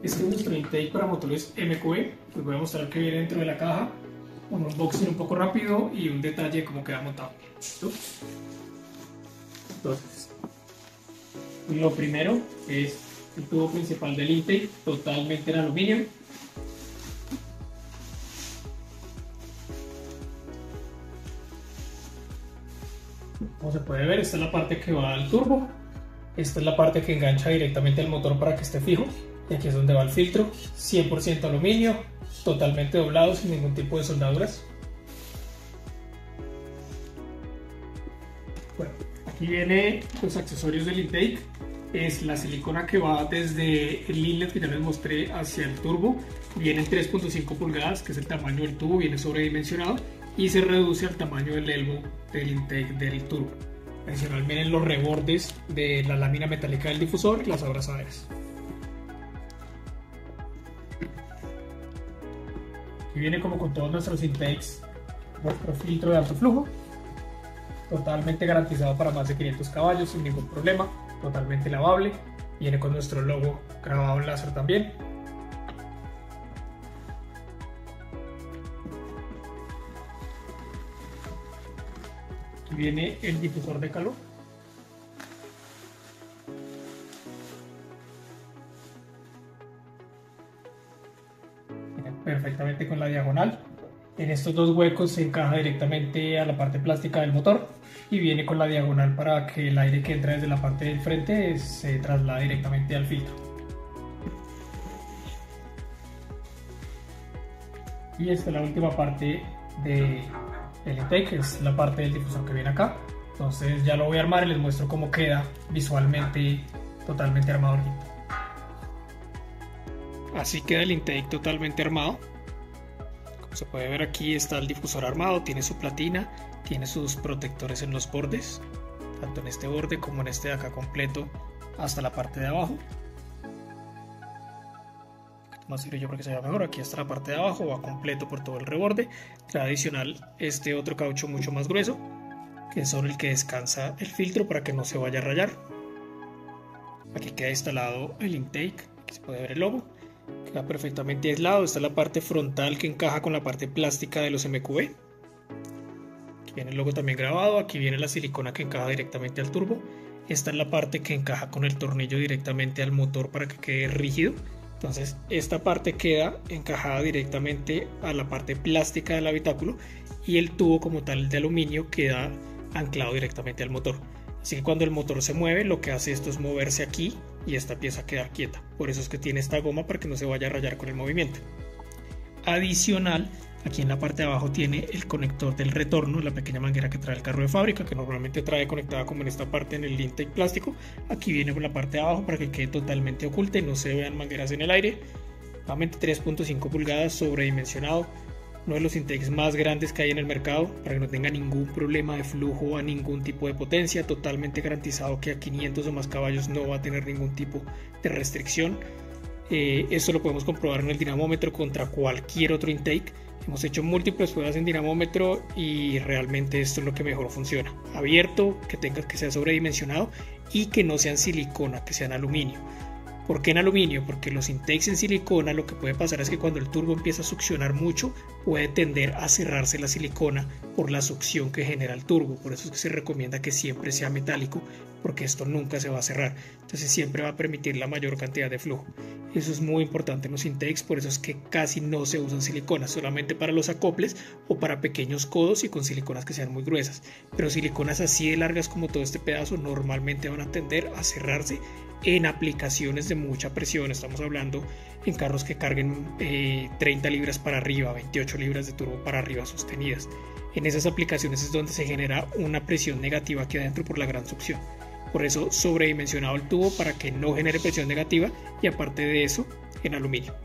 Este es nuestro intake para motores MQB. Les voy a mostrar que viene dentro de la caja, un unboxing un poco rápido y un detalle de cómo queda montado. ¿Listo? Entonces, lo primero es el tubo principal del intake, totalmente en aluminio. Como se puede ver, esta es la parte que va al turbo. Esta es la parte que engancha directamente al motor para que esté fijo. Y aquí es donde va el filtro, 100% aluminio, totalmente doblado, sin ningún tipo de soldaduras. Bueno, aquí vienen los accesorios del intake. Es la silicona que va desde el inlet que ya les mostré hacia el turbo. Viene en 3.5 pulgadas, que es el tamaño del tubo, viene sobredimensionado y se reduce al tamaño del elbow del intake del turbo. Adicional vienen los rebordes de la lámina metálica del difusor y las abrazaderas. Aquí viene, como con todos nuestros intakes, nuestro filtro de alto flujo, totalmente garantizado para más de 500 caballos sin ningún problema, totalmente lavable. Viene con nuestro logo grabado en láser también. Aquí viene el difusor de calor. Viene perfectamente con la diagonal. En estos dos huecos se encaja directamente a la parte plástica del motor y viene con la diagonal para que el aire que entra desde la parte del frente se traslade directamente al filtro. Y esta es la última parte del intake, que es la parte del difusor que viene acá. Entonces ya lo voy a armar y les muestro cómo queda visualmente totalmente armado. Así queda el intake totalmente armado. Como se puede ver, aquí está el difusor armado, tiene su platina, tiene sus protectores en los bordes, tanto en este borde como en este de acá completo hasta la parte de abajo. Más yo para que se vea mejor. Aquí está la parte de abajo, va completo por todo el reborde. Trae adicional este otro caucho mucho más grueso, que es sobre el que descansa el filtro para que no se vaya a rayar. Aquí queda instalado el intake, aquí se puede ver el logo. Queda perfectamente aislado. Esta es la parte frontal que encaja con la parte plástica de los MQB. Aquí viene el logo también grabado. Aquí viene la silicona que encaja directamente al turbo. Esta es la parte que encaja con el tornillo directamente al motor para que quede rígido. Entonces esta parte queda encajada directamente a la parte plástica del habitáculo y el tubo como tal de aluminio queda anclado directamente al motor. Así que cuando el motor se mueve, lo que hace esto es moverse aquí y esta pieza queda quieta. Por eso es que tiene esta goma, para que no se vaya a rayar con el movimiento. Adicional, aquí en la parte de abajo tiene el conector del retorno, la pequeña manguera que trae el carro de fábrica, que normalmente trae conectada como en esta parte en el intake plástico. Aquí viene por la parte de abajo para que quede totalmente oculta y no se vean mangueras en el aire. Nuevamente 3.5 pulgadas, sobredimensionado. Uno de los intakes más grandes que hay en el mercado, para que no tenga ningún problema de flujo a ningún tipo de potencia, totalmente garantizado que a 500 o más caballos no va a tener ningún tipo de restricción. Esto lo podemos comprobar en el dinamómetro contra cualquier otro intake. Hemos hecho múltiples pruebas en dinamómetro y realmente esto es lo que mejor funciona. Abierto, que sea sobredimensionado y que no sean silicona, que sean aluminio. ¿Por qué en aluminio? Porque los intakes en silicona, lo que puede pasar es que cuando el turbo empieza a succionar mucho, puede tender a cerrarse la silicona por la succión que genera el turbo. Por eso es que se recomienda que siempre sea metálico, porque esto nunca se va a cerrar. Entonces siempre va a permitir la mayor cantidad de flujo. Eso es muy importante en los intakes, por eso es que casi no se usan siliconas, solamente para los acoples o para pequeños codos y con siliconas que sean muy gruesas. Pero siliconas así de largas como todo este pedazo normalmente van a tender a cerrarse en aplicaciones de mucha presión. Estamos hablando en carros que carguen 30 libras para arriba, 28 libras de turbo para arriba sostenidas. En esas aplicaciones es donde se genera una presión negativa aquí adentro por la gran succión. Por eso sobredimensionado el tubo para que no genere presión negativa, y aparte de eso en aluminio.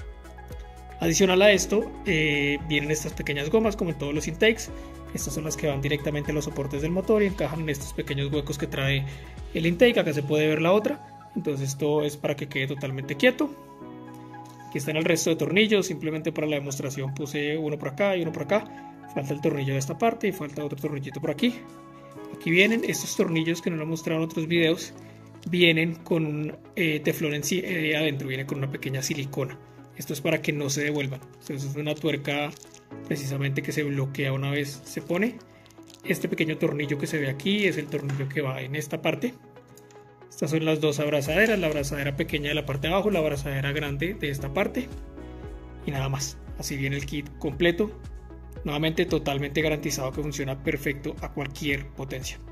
Adicional a esto vienen estas pequeñas gomas como en todos los intakes. Estas son las que van directamente a los soportes del motor y encajan en estos pequeños huecos que trae el intake. Acá se puede ver la otra. Entonces esto es para que quede totalmente quieto. Aquí están el resto de tornillos, simplemente para la demostración puse uno por acá y uno por acá. Falta el tornillo de esta parte y falta otro tornillito por aquí. Aquí vienen estos tornillos que no lo he mostrado en otros videos. vienen con un teflón adentro, viene con una pequeña silicona. Esto es para que no se devuelvan. Entonces es una tuerca precisamente que se bloquea una vez se pone. Este pequeño tornillo que se ve aquí es el tornillo que va en esta parte. Estas son las dos abrazaderas, la abrazadera pequeña de la parte de abajo, la abrazadera grande de esta parte. Y nada más. Así viene el kit completo. Nuevamente totalmente garantizado que funciona perfecto a cualquier potencia.